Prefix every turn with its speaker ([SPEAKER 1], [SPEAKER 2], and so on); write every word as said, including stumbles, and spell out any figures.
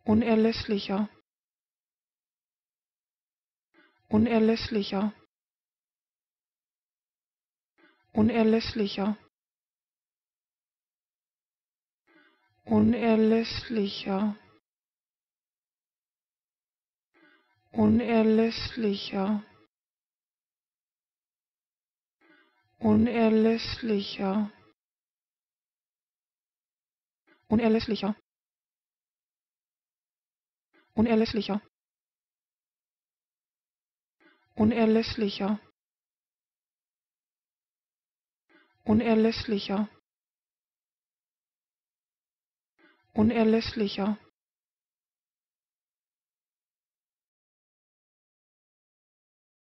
[SPEAKER 1] unerlässlicher, unerlässlicher, unerlässlicher, unerlässlicher, unerlässlicher, unerlässlicher, unerlässlicher, unerlässlicher, unerlässlicher, unerlässlicher, unerlässlicher.